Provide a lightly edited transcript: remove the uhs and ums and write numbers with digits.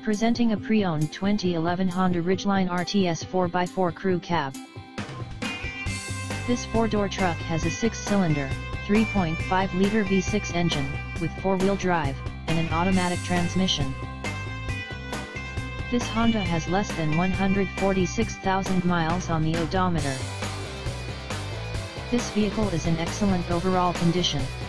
Presenting a pre-owned 2011 Honda Ridgeline RTS 4x4 Crew Cab. This four-door truck has a 6-cylinder, 3.5-liter V6 engine, with four-wheel drive, and an automatic transmission. This Honda has less than 146,000 miles on the odometer. This vehicle is in excellent overall condition.